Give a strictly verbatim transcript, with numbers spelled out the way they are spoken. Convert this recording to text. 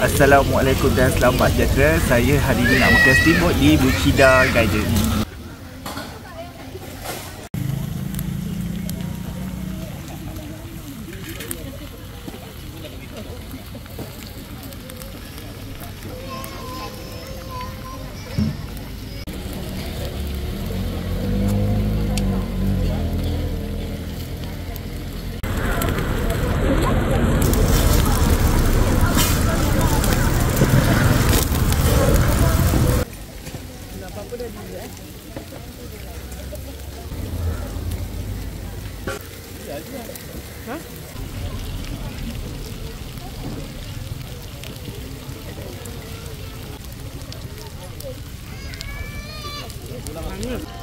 Assalamualaikum dan selamat sejahtera. Saya hari ini nak makan steamboat di Buchida Garden. Hah? Manis.